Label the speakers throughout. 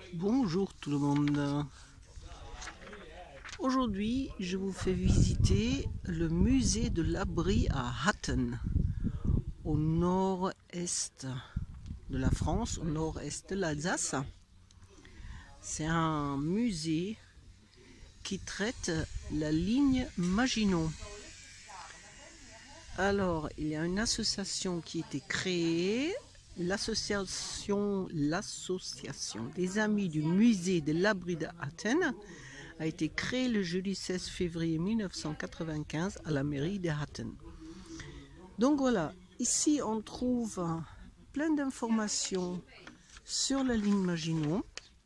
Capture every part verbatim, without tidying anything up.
Speaker 1: Bonjour tout le monde. Aujourd'hui, je vous fais visiter le musée de l'abri à Hatton, au nord-est de la France, au nord-est de l'Alsace. C'est un musée qui traite la ligne Maginot. Alors, il y a une association qui a été créée, l'association l'association des amis du musée de l'abri de Hatton a été créée le jeudi seize février mille neuf cent quatre-vingt-quinze à la mairie de Hatton. Donc voilà, ici on trouve plein d'informations sur la ligne Maginot.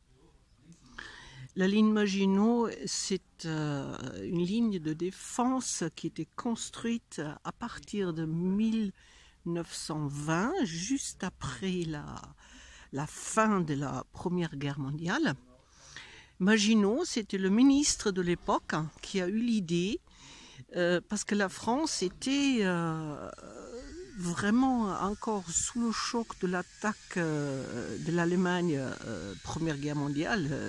Speaker 1: La ligne Maginot, c'est euh, une ligne de défense qui était construite à partir de mille neuf cent vingt, juste après la, la fin de la Première Guerre mondiale. Maginot, c'était le ministre de l'époque qui a eu l'idée, euh, parce que la France était euh, vraiment encore sous le choc de l'attaque euh, de l'Allemagne, euh, Première Guerre mondiale, euh,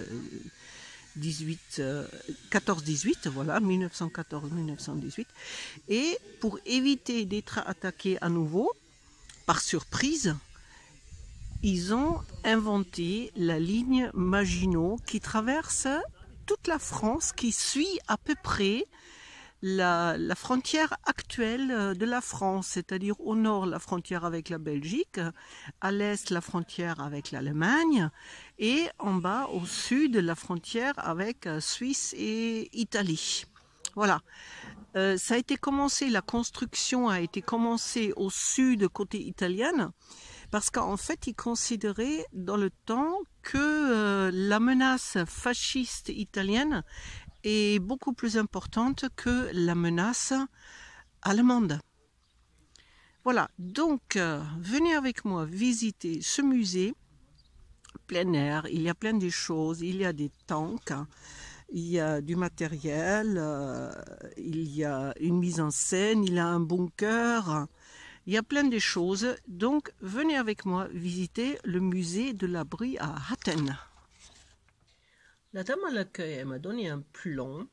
Speaker 1: quatorze dix-huit, voilà, mille neuf cent quatorze mille neuf cent dix-huit. Et pour éviter d'être attaqué à nouveau, par surprise, ils ont inventé la ligne Maginot qui traverse toute la France, qui suit à peu près la, la frontière actuelle de la France, c'est-à-dire au nord la frontière avec la Belgique, à l'est la frontière avec l'Allemagne et en bas au sud la frontière avec Suisse et Italie. Voilà. Euh, ça a été commencé, la construction a été commencée au sud côté italien, parce qu'en fait, ils considéraient dans le temps que euh, la menace fasciste italienne est beaucoup plus importante que la menace allemande. Voilà, donc euh, venez avec moi visiter ce musée plein air. Il y a plein de choses, il y a des tanks, il y a du matériel, euh, il y a une mise en scène, il y a un bunker. Il y a plein de choses, donc venez avec moi visiter le musée de l'abri à Hatton. La dame à l'accueil, elle m'a donné un plan.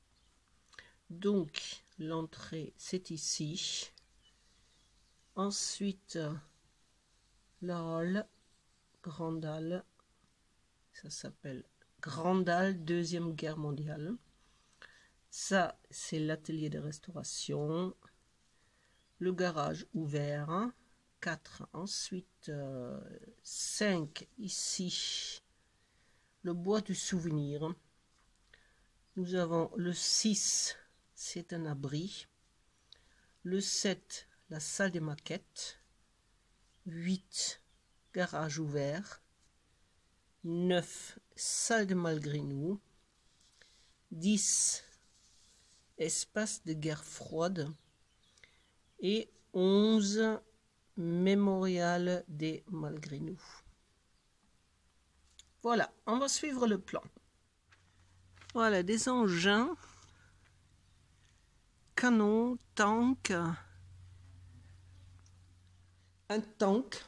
Speaker 1: Donc l'entrée c'est ici. Ensuite la halle, grande halle, ça s'appelle Grande Halle Deuxième Guerre mondiale. Ça c'est l'atelier de restauration. Le garage ouvert, quatre, ensuite euh, cinq ici, le bois du souvenir. Nous avons le six, c'est un abri. Le sept, la salle des maquettes. huit, garage ouvert. neuf, salle de malgré nous. dix, espace de guerre froide. Et onze, mémorial des malgré nous. Voilà, on va suivre le plan. Voilà, des engins, canons, tanks, un tank.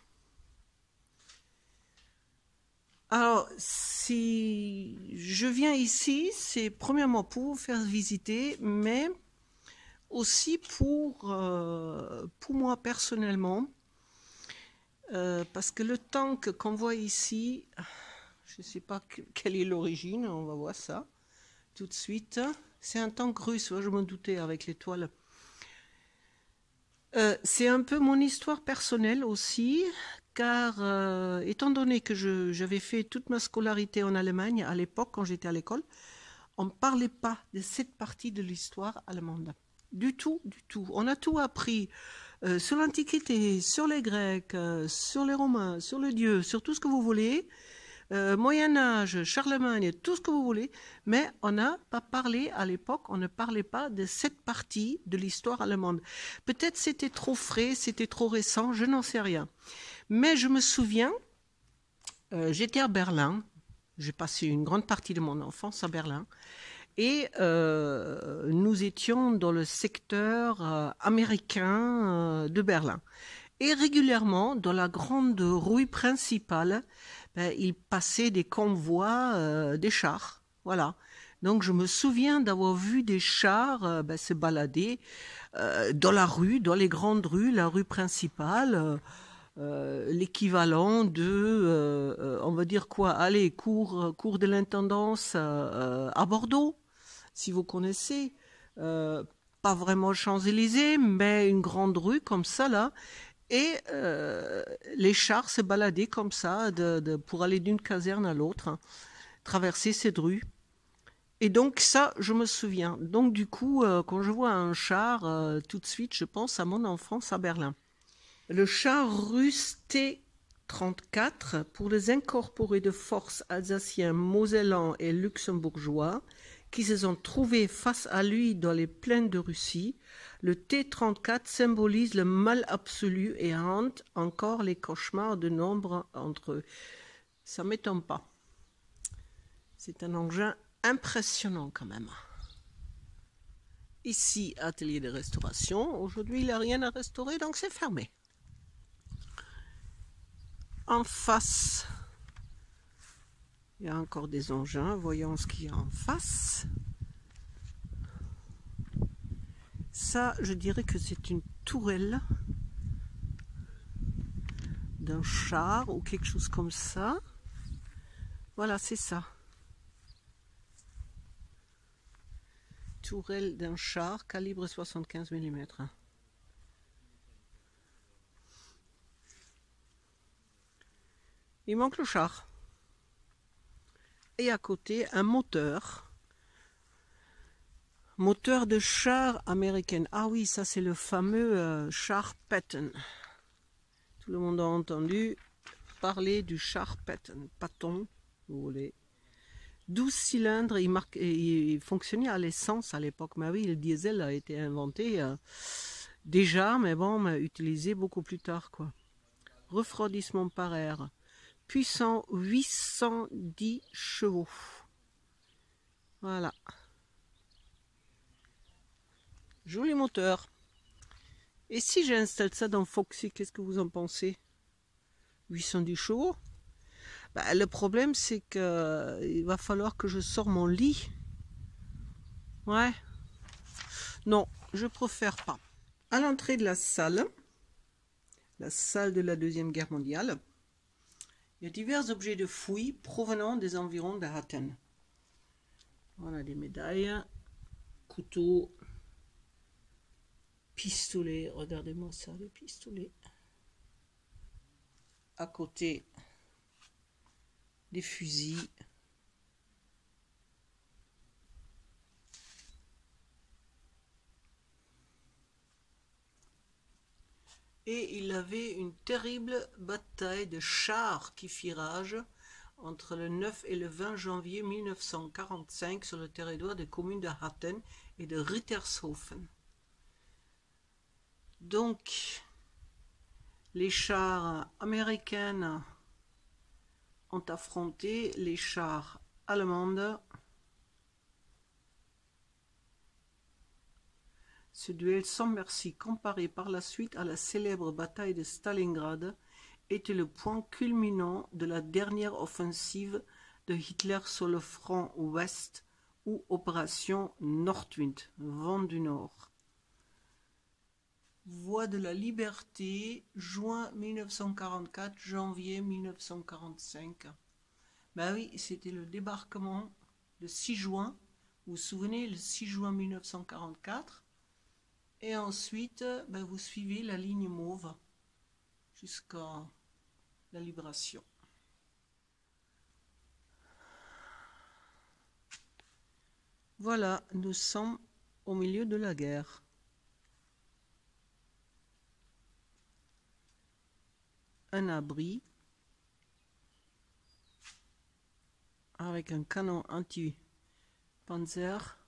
Speaker 1: Alors, si je viens ici, c'est premièrement pour vous faire visiter, mais aussi pour, euh, pour moi personnellement, euh, parce que le tank qu'on voit ici, je ne sais pas que, quelle est l'origine, on va voir ça tout de suite. C'est un tank russe, je me doutais avec l'étoile. Euh, c'est un peu mon histoire personnelle aussi, car euh, étant donné que j'avais fait toute ma scolarité en Allemagne à l'époque, quand j'étais à l'école, on ne parlait pas de cette partie de l'histoire allemande. Du tout, du tout. On a tout appris euh, sur l'Antiquité, sur les Grecs, euh, sur les Romains, sur le Dieu, sur tout ce que vous voulez, euh, Moyen-Âge, Charlemagne, tout ce que vous voulez, mais on n'a pas parlé à l'époque, on ne parlait pas de cette partie de l'histoire allemande. Peut-être c'était trop frais, c'était trop récent, je n'en sais rien. Mais je me souviens, euh, j'étais à Berlin, j'ai passé une grande partie de mon enfance à Berlin, et euh, nous étions dans le secteur euh, américain euh, de Berlin. Et régulièrement, dans la grande rue principale, ben, il passait des convois, euh, des chars. Voilà. Donc je me souviens d'avoir vu des chars euh, ben, se balader euh, dans la rue, dans les grandes rues, la rue principale, euh, euh, l'équivalent de, euh, euh, on va dire quoi, allez, cours, cours de l'intendance euh, à Bordeaux, si vous connaissez. Euh, pas vraiment Champs-Élysées, mais une grande rue comme ça là. Et euh, les chars se baladaient comme ça de, de, pour aller d'une caserne à l'autre, hein, traverser cette rue. Et donc ça, je me souviens. Donc du coup, euh, quand je vois un char, euh, tout de suite, je pense à mon enfance à Berlin. Le char russe T trente-quatre, pour les incorporés de forces alsaciens, mosellans et luxembourgeois, qui se sont trouvés face à lui dans les plaines de Russie, le T trente-quatre symbolise le mal absolu et hante encore les cauchemars de nombre entre eux. Ça ne m'étonne pas. C'est un engin impressionnant quand même. Ici, atelier de restauration. Aujourd'hui, il n'y a rien à restaurer, donc c'est fermé. En face, il y a encore des engins. Voyons ce qu'il y a en face. Ça, je dirais que c'est une tourelle d'un char ou quelque chose comme ça. Voilà, c'est ça. Tourelle d'un char, calibre soixante-quinze millimètres. Il manque le char. Et à côté, un moteur. Moteur de char américain. Ah oui, ça c'est le fameux euh, char Patton. Tout le monde a entendu parler du char Patton. Patton, vous voulez. douze cylindres, il, marque, il fonctionnait à l'essence à l'époque. Mais oui, le diesel a été inventé euh, déjà, mais bon, mais utilisé beaucoup plus tard, quoi. Refroidissement par air. Puissant huit cent dix chevaux. Voilà. Joli moteur. Et si j'installe ça dans Foxy, qu'est-ce que vous en pensez? huit cent dix chevaux. Bah, le problème, c'est que il va falloir que je sorte mon lit. Ouais. Non, je préfère pas. À l'entrée de la salle, la salle de la Deuxième Guerre mondiale, il y a divers objets de fouilles provenant des environs de Hattin. On a des médailles, couteaux, pistolets. Regardez-moi ça, les pistolets. À côté, des fusils. Et il avait une terrible bataille de chars qui fit rage entre le neuf et le vingt janvier mille neuf cent quarante-cinq sur le territoire des communes de Hattin et de Rittershofen. Donc, les chars américains ont affronté les chars allemands. Ce duel sans merci, comparé par la suite à la célèbre bataille de Stalingrad, était le point culminant de la dernière offensive de Hitler sur le front ouest, ou opération Nordwind, vent du Nord. Voie de la Liberté, juin mille neuf cent quarante-quatre, janvier mille neuf cent quarante-cinq. Ben oui, c'était le débarquement le six juin. Vous vous souvenez, le six juin mille neuf cent quarante-quatre. Et ensuite, ben, vous suivez la ligne mauve jusqu'à la libération. Voilà, nous sommes au milieu de la guerre. Un abri avec un canon anti-panzer.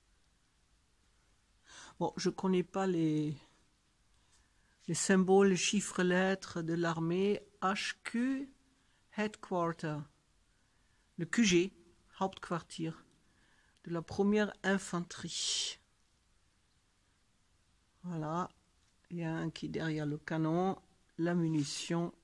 Speaker 1: Bon, je ne connais pas les, les symboles, les chiffres, lettres de l'armée. H Q, Headquarter, le Q G, Hauptquartier, de la première infanterie. Voilà, il y a un qui est derrière le canon, la munition.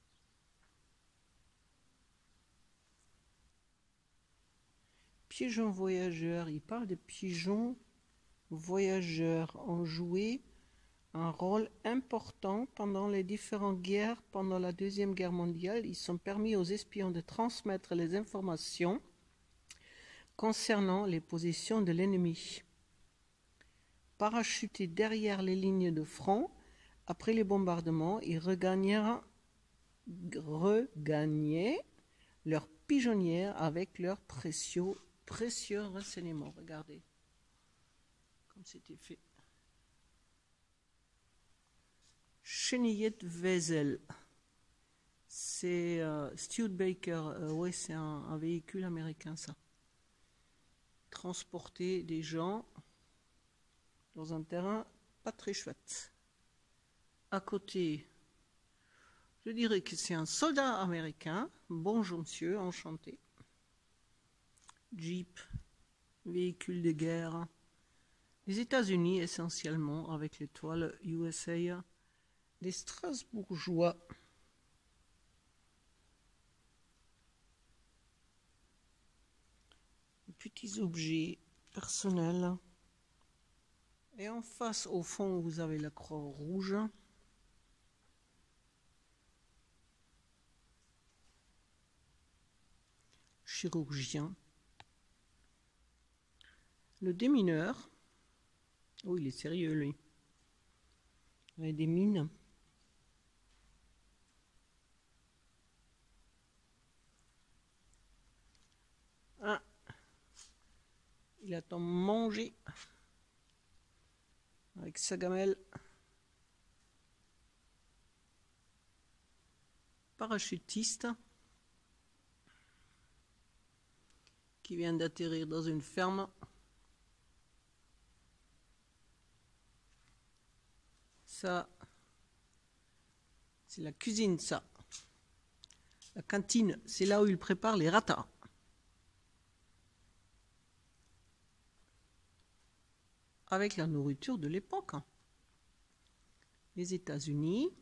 Speaker 1: Pigeons voyageurs, il parle de pigeons voyageurs ont joué un rôle important pendant les différentes guerres. Pendant la Deuxième Guerre mondiale, ils sont permis aux espions de transmettre les informations concernant les positions de l'ennemi. Parachutés derrière les lignes de front, après les bombardements, ils regagnèrent, regagnaient leur pigeonnière avec leurs précieux, précieux renseignements. Regardez comme c'était fait. Chenillette Wesel, c'est euh, Studebaker, euh, ouais, c'est un, un véhicule américain ça. Transporter des gens dans un terrain pas très chouette. À côté, je dirais que c'est un soldat américain. Bonjour monsieur, enchanté. Jeep, véhicule de guerre. Les États-Unis essentiellement avec l'étoile U S A. Les Strasbourgeois. Petits objets personnels. Et en face, au fond, vous avez la croix rouge. Chirurgien. Le démineur. Oh, il est sérieux, lui. Il y a des mines. Ah. Il attend manger. Avec sa gamelle. Parachutiste. Qui vient d'atterrir dans une ferme. Ça, c'est la cuisine, ça. La cantine, c'est là où ils préparent les ratas. Avec la nourriture de l'époque. Les États-Unis.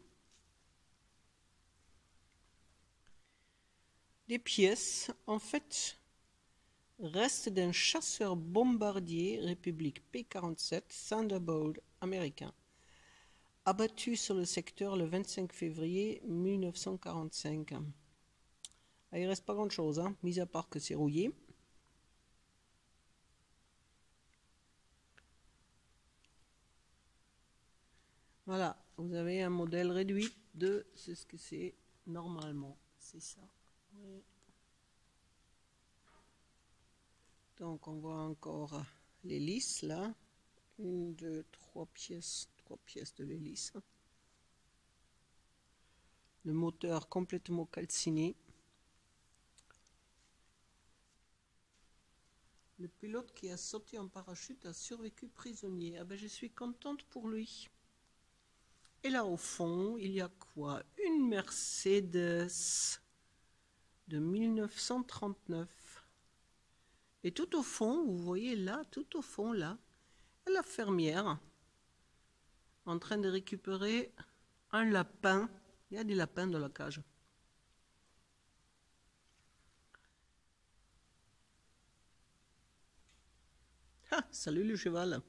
Speaker 1: Des pièces, en fait, restent d'un chasseur bombardier République P quarante-sept Thunderbolt américain, abattu sur le secteur le vingt-cinq février mille neuf cent quarante-cinq. Ah, il ne reste pas grand-chose, hein, mis à part que c'est rouillé. Voilà, vous avez un modèle réduit de c'est ce que c'est normalement, c'est ça. Oui. Donc on voit encore l'hélice là, une, deux, trois pièces, trois pièces de l'hélice. Le moteur complètement calciné. Le pilote qui a sauté en parachute a survécu prisonnier. Ah ben je suis contente pour lui. Et là au fond, il y a quoi? Une Mercedes de mille neuf cent trente-neuf. Et tout au fond, vous voyez là, tout au fond là, la fermière en train de récupérer un lapin. Il y a des lapins dans la cage. Ah, salut le cheval.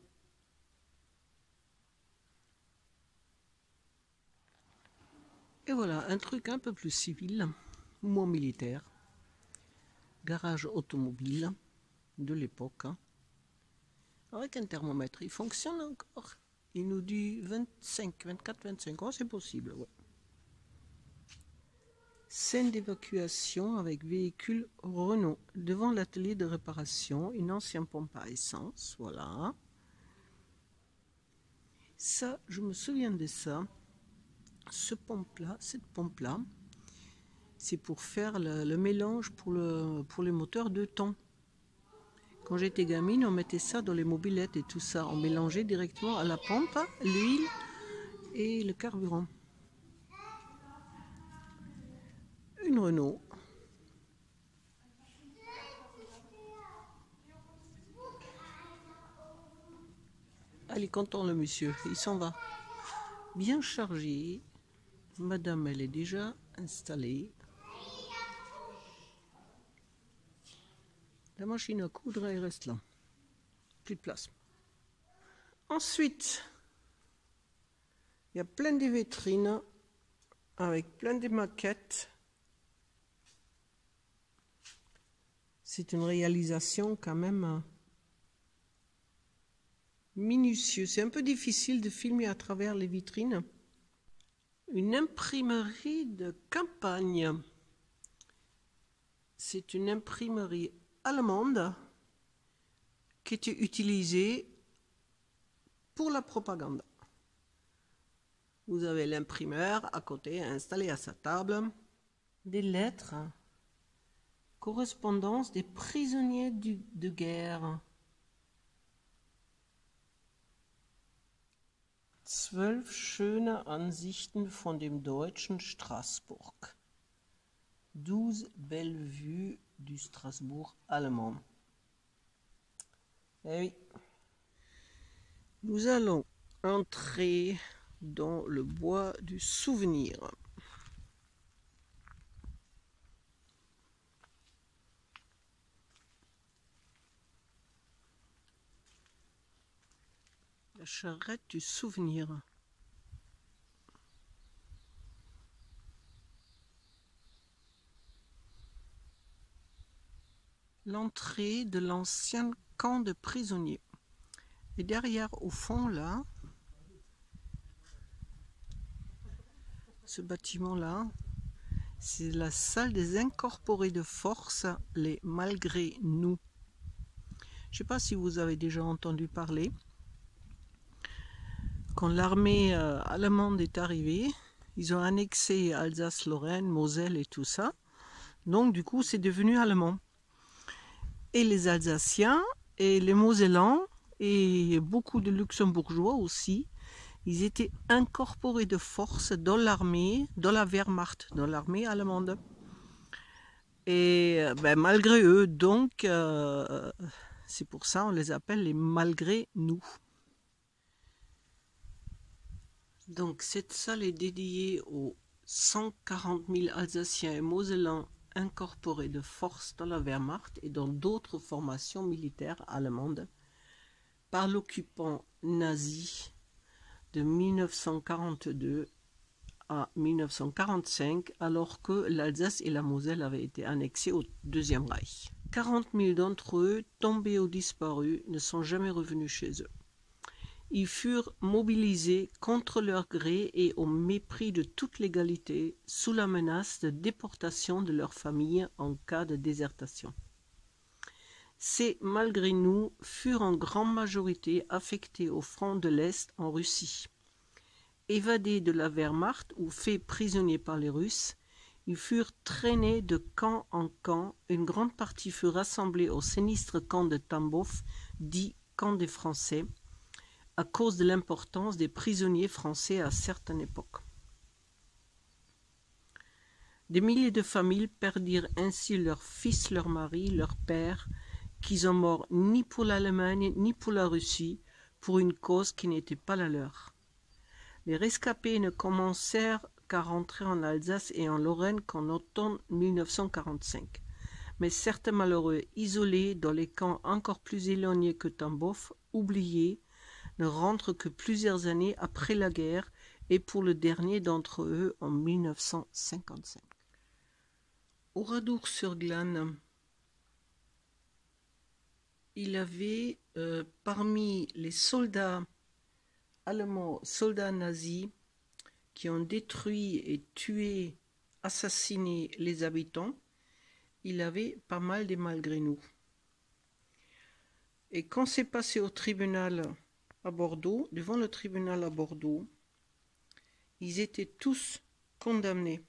Speaker 1: Et voilà, un truc un peu plus civil, moins militaire. Garage automobile de l'époque. Avec un thermomètre, il fonctionne encore. Il nous dit vingt-cinq, vingt-quatre, vingt-cinq ans, c'est possible, ouais. Scène d'évacuation avec véhicule Renault. Devant l'atelier de réparation, une ancienne pompe à essence, voilà. Ça, je me souviens de ça. Ce pompe-là, cette pompe-là, c'est pour faire le, le mélange pour, le, pour les moteurs de temps. Quand j'étais gamine, on mettait ça dans les mobylettes et tout ça. On mélangeait directement à la pompe l'huile et le carburant. Une Renault. Ah, il est content le monsieur, il s'en va. Bien chargé. Madame, elle est déjà installée. La machine à coudre, elle reste là. Plus de place. Ensuite, il y a plein de vitrines avec plein de maquettes. C'est une réalisation quand même minutieuse. C'est un peu difficile de filmer à travers les vitrines. Une imprimerie de campagne. C'est une imprimerie allemande qui était utilisée pour la propagande. Vous avez l'imprimeur à côté installé à sa table. Des lettres, correspondance des prisonniers du, de guerre. Zwölf schöne Ansichten von dem deutschen Straßburg. Douze belles vues du Strasbourg allemand. Eh oui. Nous allons entrer dans le bois du souvenir. La charrette du souvenir. L'entrée de l'ancien camp de prisonniers. Et derrière, au fond, là, ce bâtiment-là, c'est la salle des incorporés de force, les malgré nous. Je ne sais pas si vous avez déjà entendu parler. Quand l'armée euh, allemande est arrivée, ils ont annexé Alsace-Lorraine, Moselle et tout ça. Donc du coup, c'est devenu allemand. Et les Alsaciens et les Mosellans et beaucoup de Luxembourgeois aussi, ils étaient incorporés de force dans l'armée, dans la Wehrmacht, dans l'armée allemande. Et ben, malgré eux, donc, euh, c'est pour ça on les appelle les malgré nous. Donc cette salle est dédiée aux cent quarante mille Alsaciens et Mosellans incorporés de force dans la Wehrmacht et dans d'autres formations militaires allemandes par l'occupant nazi de mille neuf cent quarante-deux à mille neuf cent quarante-cinq, alors que l'Alsace et la Moselle avaient été annexées au Deuxième Reich. quarante mille d'entre eux, tombés ou disparus, ne sont jamais revenus chez eux. Ils furent mobilisés contre leur gré et au mépris de toute légalité, sous la menace de déportation de leurs familles en cas de désertation. Ces malgré nous furent en grande majorité affectés au front de l'Est en Russie. Évadés de la Wehrmacht ou faits prisonniers par les Russes, ils furent traînés de camp en camp. Une grande partie fut rassemblée au sinistre camp de Tambov, dit camp des Français, à cause de l'importance des prisonniers français à certaines époques. Des milliers de familles perdirent ainsi leurs fils, leurs maris, leurs pères, qui sont morts ni pour l'Allemagne ni pour la Russie, pour une cause qui n'était pas la leur. Les rescapés ne commencèrent qu'à rentrer en Alsace et en Lorraine qu'en automne mille neuf cent quarante-cinq. Mais certains malheureux isolés dans les camps encore plus éloignés que Tambov, oubliés, ne rentrent que plusieurs années après la guerre et pour le dernier d'entre eux en mille neuf cent cinquante-cinq. Oradour-sur-Glane, il avait euh, parmi les soldats allemands, soldats nazis, qui ont détruit et tué, assassiné les habitants, il avait pas mal des malgré nous. Et quand c'est passé au tribunal à Bordeaux, devant le tribunal à Bordeaux, ils étaient tous condamnés.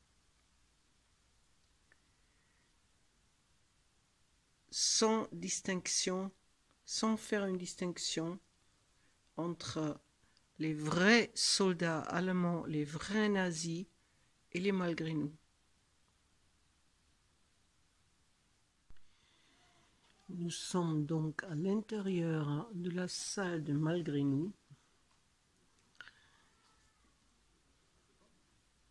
Speaker 1: Sans distinction, sans faire une distinction entre les vrais soldats allemands, les vrais nazis et les malgré nous. Nous sommes donc à l'intérieur de la salle de malgré nous.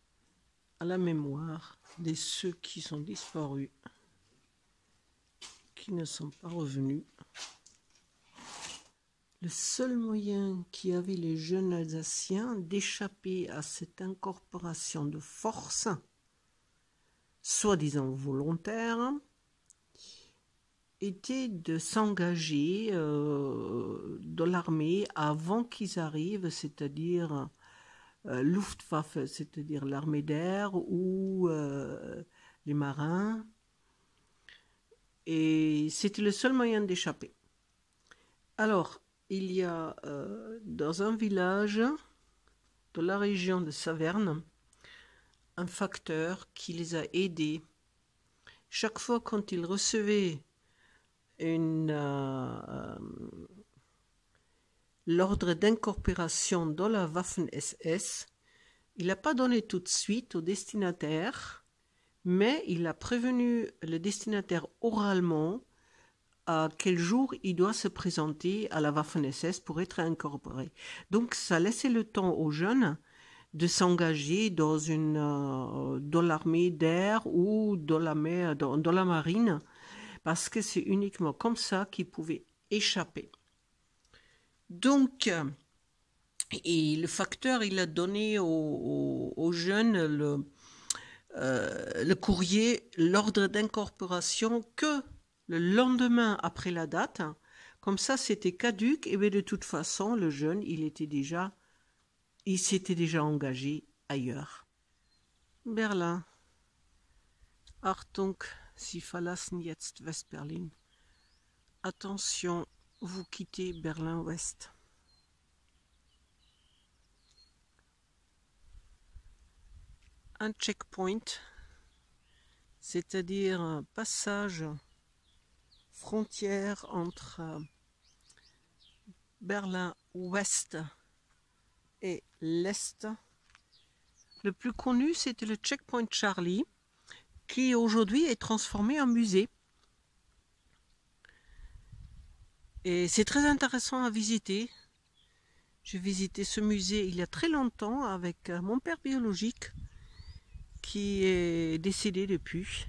Speaker 1: la mémoire de ceux qui sont disparus, qui ne sont pas revenus. Le seul moyen qu'avaient les jeunes Alsaciens d'échapper à cette incorporation de force, soi-disant volontaire, était de s'engager euh, dans l'armée avant qu'ils arrivent, c'est-à-dire euh, Luftwaffe, c'est-à-dire l'armée d'air ou euh, les marins. Et c'était le seul moyen d'échapper. Alors, il y a euh, dans un village de la région de Saverne un facteur qui les a aidés. Chaque fois quand ils recevaient une euh, l'ordre d'incorporation dans la Waffen-S S, il n'a pas donné tout de suite au destinataire, mais il a prévenu le destinataire oralement à quel jour il doit se présenter à la Waffen-S S pour être incorporé. Donc ça laissait le temps aux jeunes de s'engager dans une euh, dans l'armée d'air ou dans la mer, dans, dans la marine, parce que c'est uniquement comme ça qu'ils pouvaient échapper. Donc, et le facteur, il a donné aux, aux, aux jeunes le, euh, le courrier, l'ordre d'incorporation que le lendemain après la date. Comme ça, c'était caduc, et bien de toute façon, le jeune, il était déjà, il s'était déjà engagé ailleurs. Berlin. Achtung, Sie verlassen jetzt West-Berlin. Attention, vous quittez Berlin-Ouest. Un checkpoint, c'est-à-dire un passage frontière entre Berlin-Ouest et l'Est. Le plus connu, c'était le checkpoint Charlie, qui aujourd'hui est transformé en musée. Et c'est très intéressant à visiter. J'ai visité ce musée il y a très longtemps avec mon père biologique, qui est décédé depuis.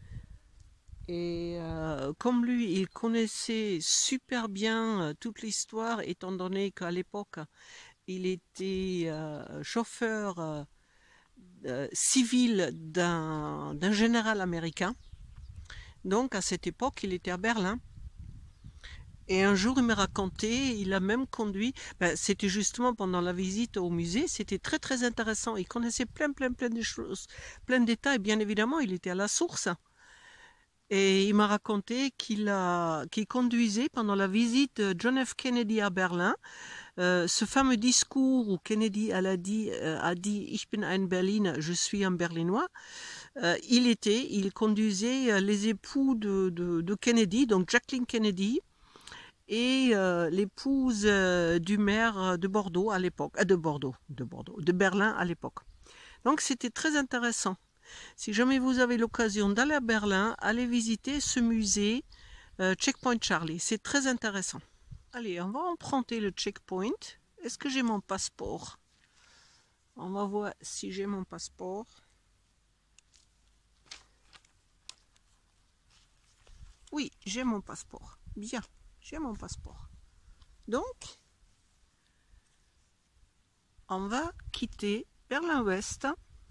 Speaker 1: Et euh, comme lui, il connaissait super bien euh, toute l'histoire, étant donné qu'à l'époque, il était euh, chauffeur euh, euh, civil d'un d'un général américain. Donc à cette époque, il était à Berlin. Et un jour, il m'a raconté, il a même conduit, ben, c'était justement pendant la visite au musée, c'était très très intéressant. Il connaissait plein plein plein de choses, plein de détails. Bien évidemment, il était à la source. Et il m'a raconté qu'il a, qu'il conduisait pendant la visite de John F. Kennedy à Berlin, euh, ce fameux discours où Kennedy elle a dit, euh, a dit « Ich bin ein Berliner, je suis un Berlinois ». Euh, il était, il conduisait les époux de, de, de Kennedy, donc Jacqueline Kennedy, et euh, l'épouse euh, du maire de Bordeaux à l'époque, euh, de Bordeaux, de Bordeaux, de Berlin à l'époque. Donc c'était très intéressant. Si jamais vous avez l'occasion d'aller à Berlin, allez visiter ce musée euh, Checkpoint Charlie. C'est très intéressant. Allez, on va emprunter le checkpoint. Est-ce que j'ai mon passeport? On va voir si j'ai mon passeport. Oui, j'ai mon passeport. Bien, j'ai mon passeport. Donc, on va quitter Berlin-Ouest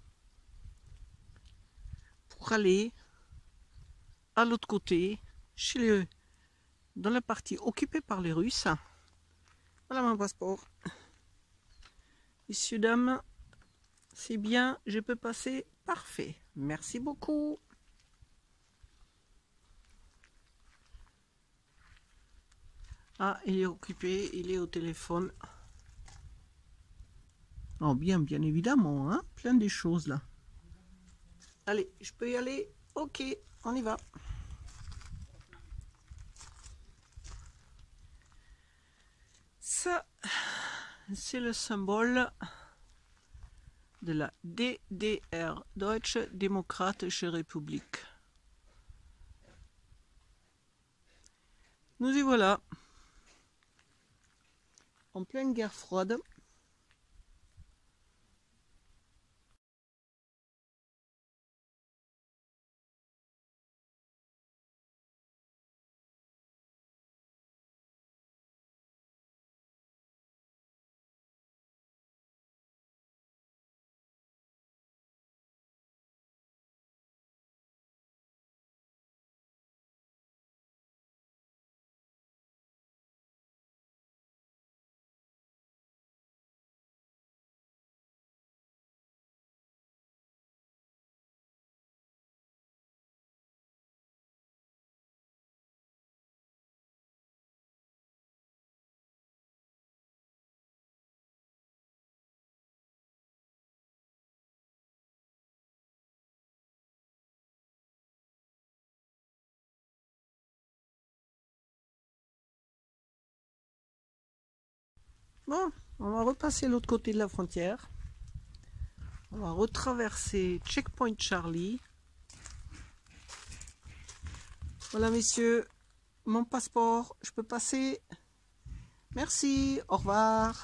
Speaker 1: pour aller à l'autre côté, chez les, dans la partie occupée par les Russes. Voilà mon passeport. Messieurs, dames, c'est bien, je peux passer. Parfait. Merci beaucoup. Ah, il est occupé, il est au téléphone. Oh, bien, bien évidemment, hein, plein de choses là. Allez, je peux y aller? Ok, on y va. Ça, c'est le symbole de la D D R, Deutsche Demokratische Republik. Nous y voilà, en pleine guerre froide. Bon, on va repasser l'autre côté de la frontière. On va retraverser Checkpoint Charlie. Voilà, messieurs, mon passeport, je peux passer. Merci, au revoir.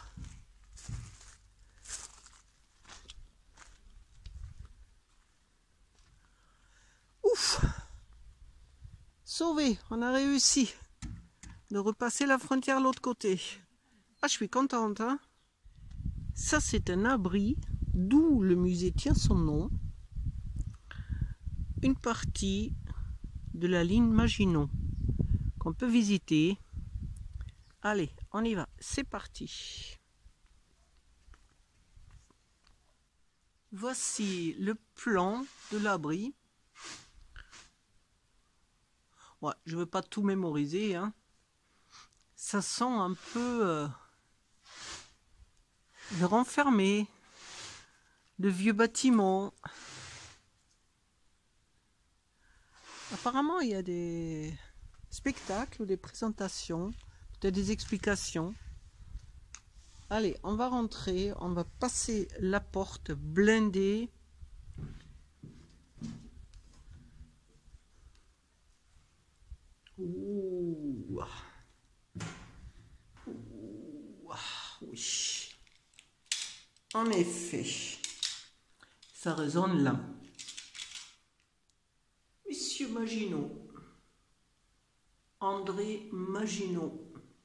Speaker 1: Ouf! Sauvé, on a réussi de repasser la frontière de l'autre côté. Ah, je suis contente, hein? Ça, c'est un abri, d'où le musée tient son nom. Une partie de la ligne Maginot qu'on peut visiter. Allez, on y va, c'est parti. Voici le plan de l'abri. Ouais, je ne veux pas tout mémoriser, hein. Ça sent un peu euh, le renfermé, de vieux bâtiments. Apparemment, il y a des spectacles ou des présentations, peut-être des explications. Allez, on va rentrer, on va passer la porte blindée. Ouh. Ouh. Oui. En effet, ça résonne là. Monsieur Maginot, André Maginot,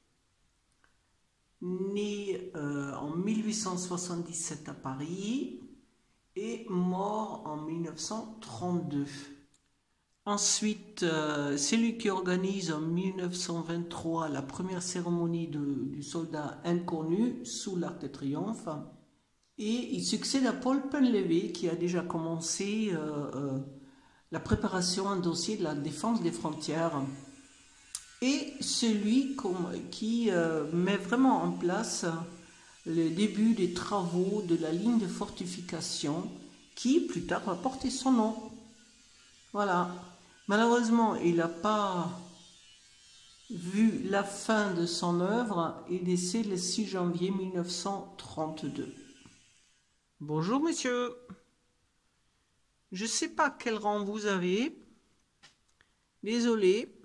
Speaker 1: né euh, en mille huit cent soixante-dix-sept à Paris et mort en mille neuf cent trente-deux. Ensuite, euh, c'est lui qui organise en mille neuf cent vingt-trois la première cérémonie de, du soldat inconnu sous l'Arc de Triomphe. Et il succède à Paul Painlevé qui a déjà commencé euh, euh, la préparation en dossier de la défense des frontières. Et celui qui euh, met vraiment en place le début des travaux de la ligne de fortification qui plus tard va porter son nom. Voilà. Malheureusement, il n'a pas vu la fin de son œuvre et décède le six janvier mille neuf cent trente-deux. Bonjour monsieur. Je ne sais pas quel rang vous avez. Désolé.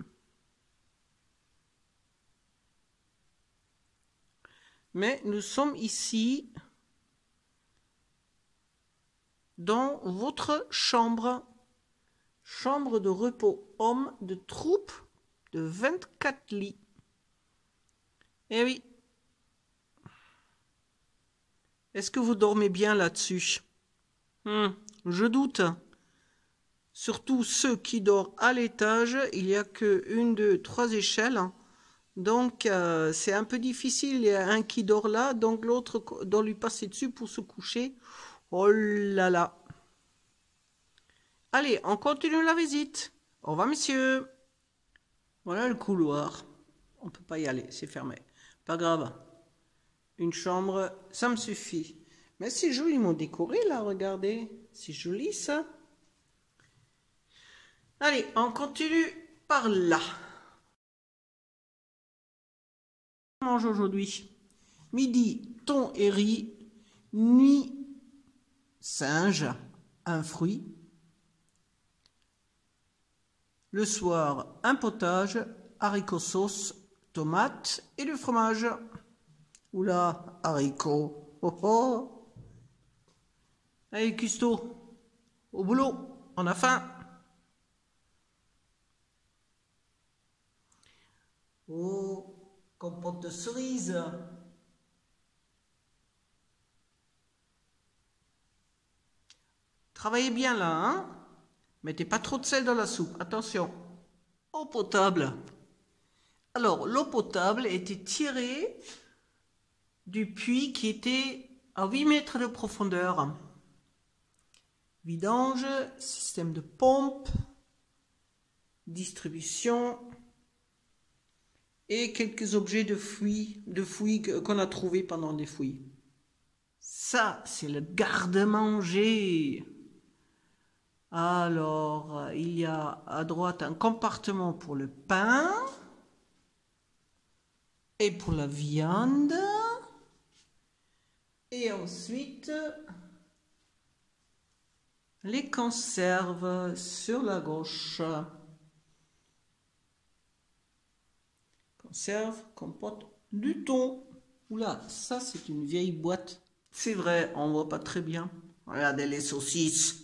Speaker 1: Mais nous sommes ici dans votre chambre. Chambre de repos homme de troupe de vingt-quatre lits. Eh oui. Est-ce que vous dormez bien là-dessus? Hum, Je doute. Surtout ceux qui dorment à l'étage, il n'y a que une, deux, trois échelles. Donc euh, c'est un peu difficile. Il y a un qui dort là, donc l'autre doit lui passer dessus pour se coucher. Oh là là. Allez, on continue la visite. Au revoir, monsieur. Voilà le couloir. On ne peut pas y aller, c'est fermé. Pas grave. Une chambre, ça me suffit. Mais c'est joliment décoré, là, regardez. C'est joli, ça. Allez, on continue par là. On mange aujourd'hui. Midi, thon et riz. Nuit, singe, un fruit. Le soir, un potage, haricots sauce, tomates et du fromage. Oula, haricots. Oh oh. Allez, cuistot, au boulot, on a faim. Oh, compote de cerises. Travaillez bien là, hein? Mettez pas trop de sel dans la soupe, attention. Eau potable. Alors, l'eau potable était tirée du puits qui était à huit mètres de profondeur. Vidange, système de pompe, distribution et quelques objets de fouilles, de fouilles qu'on a trouvés pendant des fouilles. Ça, c'est le garde-manger. Alors, il y a à droite un compartiment pour le pain et pour la viande. Et ensuite, les conserves sur la gauche. Conserve, compote du thon. Oula, ça c'est une vieille boîte. C'est vrai, on voit pas très bien. Regardez les saucisses.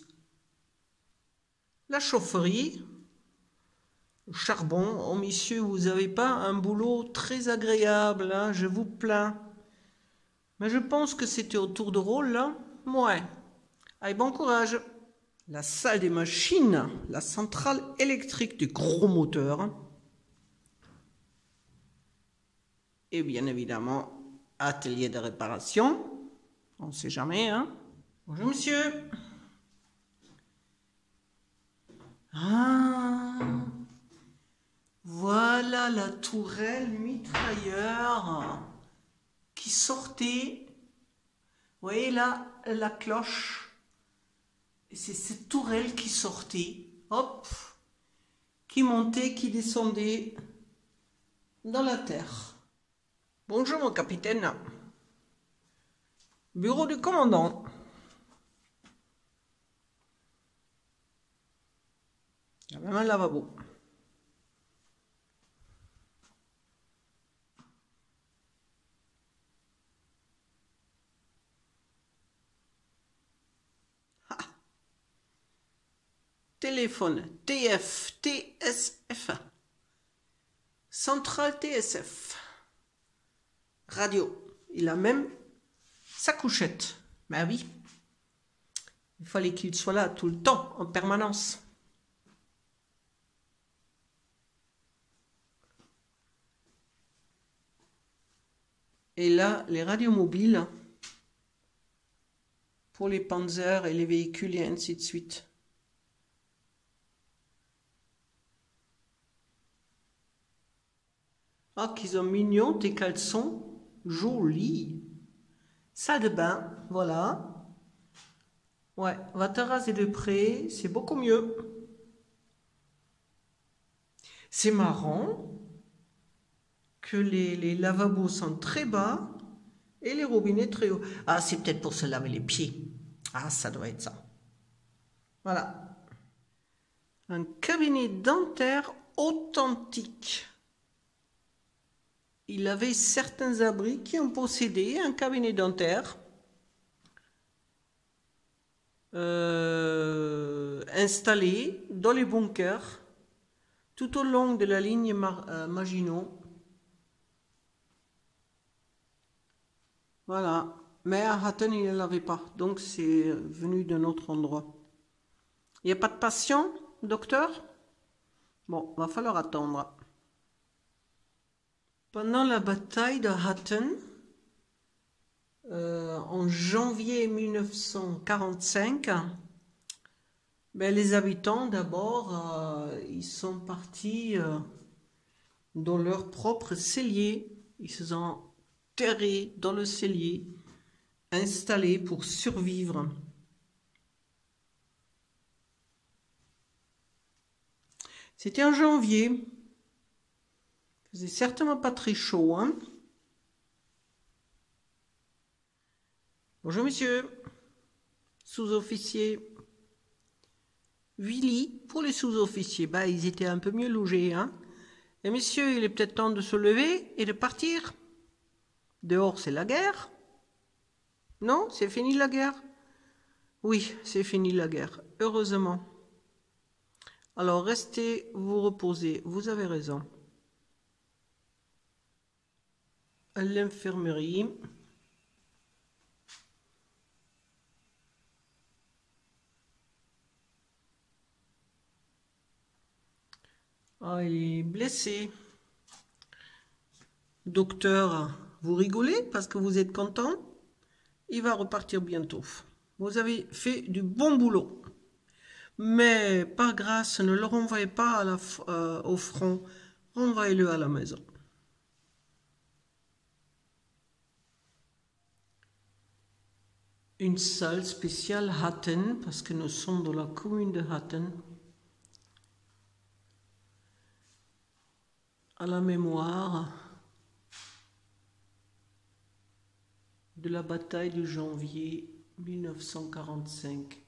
Speaker 1: La chaufferie. Le charbon. Oh messieurs, vous n'avez pas un boulot très agréable, hein, je vous plains. Mais je pense que c'était au tour de rôle, là. Ouais. Allez, bon courage. La salle des machines, la centrale électrique du gros moteur. Et bien évidemment, atelier de réparation. On ne sait jamais, hein. Bonjour, monsieur. Ah, voilà la tourelle mitrailleur qui sortait. Vous voyez là, la cloche. C'est cette tourelle qui sortait. Hop. Qui montait, qui descendait dans la terre. Bonjour mon capitaine. Bureau du commandant. Il y a même un lavabo. Ah. Téléphone T F, T S F. Centrale T S F. Radio. Il a même sa couchette. Ben oui. Il fallait qu'il soit là tout le temps, en permanence. Et là, les radios mobiles pour les panzers et les véhicules et ainsi de suite. Ah, qu'ils ont mignons tes caleçons. Jolis. Salle de bain, voilà. Ouais, va te raser de près, c'est beaucoup mieux. C'est marrant que les, les lavabos sont très bas et les robinets très hauts. Ah, c'est peut-être pour se laver les pieds. Ah, ça doit être ça. Voilà. Un cabinet dentaire authentique. Il avait certains abris qui ont possédé un cabinet dentaire euh, installé dans les bunkers tout au long de la ligne Mar euh, Maginot. Voilà. Mais à Hatton, il ne l'avait pas. Donc, c'est venu d'un autre endroit. Il n'y a pas de patient, docteur? Bon, va falloir attendre. Pendant la bataille de Hatton, euh, en janvier mille neuf cent quarante-cinq, ben, les habitants, d'abord, euh, ils sont partis euh, dans leur propre cellier. Ils se sont terrés dans le cellier, installés pour survivre. C'était en janvier. Il faisait certainement pas très chaud, hein. Bonjour monsieur, sous-officier. huit lits pour les sous-officiers. Bah, ils étaient un peu mieux logés, hein. Et messieurs, il est peut-être temps de se lever et de partir. Dehors, c'est la guerre. Non, c'est fini la guerre. Oui, c'est fini la guerre, heureusement. Alors, restez vous reposer, vous avez raison. À l'infirmerie. Ah, il est blessé. Docteur, vous rigolez parce que vous êtes content? Il va repartir bientôt. Vous avez fait du bon boulot. Mais par grâce, ne le renvoyez pas à la, euh, au front. Renvoyez-le à la maison. Une salle spéciale Hatton, parce que nous sommes dans la commune de Hatton. À la mémoire de la bataille de janvier mille neuf cent quarante-cinq.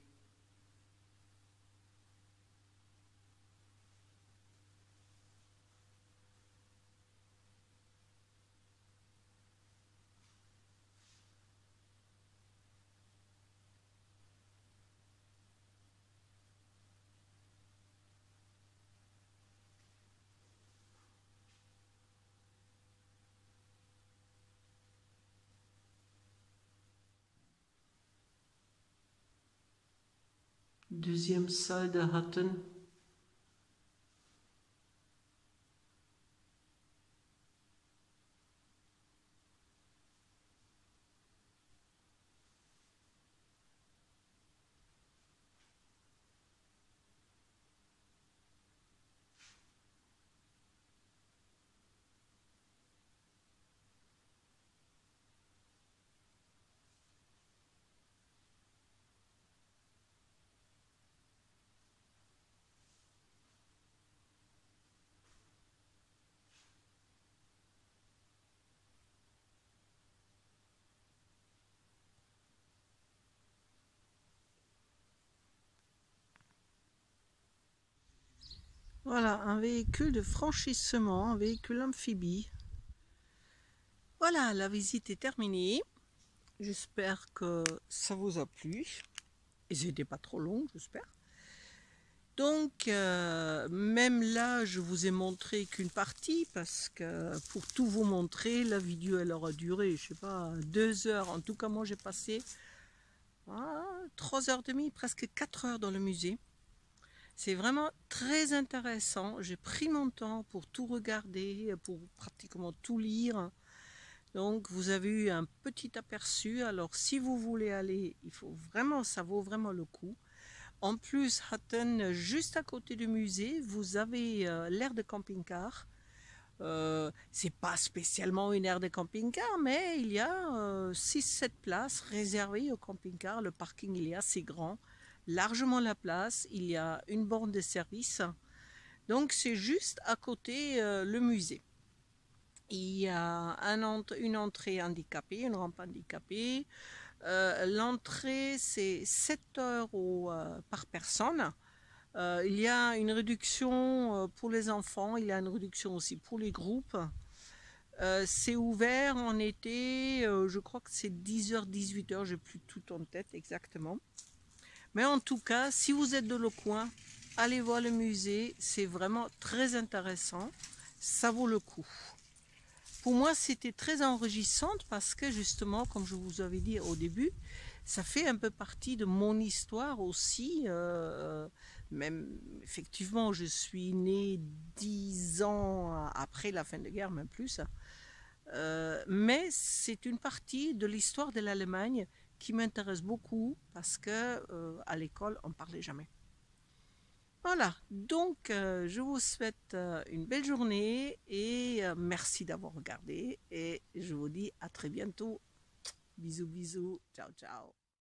Speaker 1: Deuxième salle de Hatton. Voilà, un véhicule de franchissement, un véhicule amphibie. Voilà, la visite est terminée. J'espère que ça vous a plu. Et c'était pas trop long, j'espère. Donc, euh, même là, je vous ai montré qu'une partie, parce que pour tout vous montrer, la vidéo, elle aura duré, je sais pas, deux heures. En tout cas, moi, j'ai passé ah, trois heures et demie, presque quatre heures dans le musée. C'est vraiment très intéressant. J'ai pris mon temps pour tout regarder, pour pratiquement tout lire. Donc, vous avez eu un petit aperçu. Alors, si vous voulez aller, il faut vraiment, ça vaut vraiment le coup. En plus, Hatton, juste à côté du musée, vous avez euh, l'aire de camping-car. Euh, c'est pas spécialement une aire de camping-car, mais il y a euh, six sept places réservées au camping-car. Le parking, il est assez grand. Largement la place, il y a une borne de service, donc c'est juste à côté euh, le musée. Il y a un ent une entrée handicapée, une rampe handicapée. Euh, L'entrée c'est sept euros euh, par personne. Euh, il y a une réduction euh, pour les enfants, il y a une réduction aussi pour les groupes. Euh, c'est ouvert en été, euh, je crois que c'est dix heures dix-huit heures, j'ai plus tout en tête exactement. Mais en tout cas, si vous êtes de le coin, allez voir le musée, c'est vraiment très intéressant, ça vaut le coup. Pour moi, c'était très enrichissant parce que justement, comme je vous avais dit au début, ça fait un peu partie de mon histoire aussi. Euh, même effectivement, je suis née dix ans après la fin de la guerre, même plus. Euh, mais c'est une partie de l'histoire de l'Allemagne qui m'intéresse beaucoup parce que euh, à l'école on parlait jamais. Voilà, donc euh, je vous souhaite euh, une belle journée et euh, merci d'avoir regardé et je vous dis à très bientôt. Bisous bisous, ciao ciao.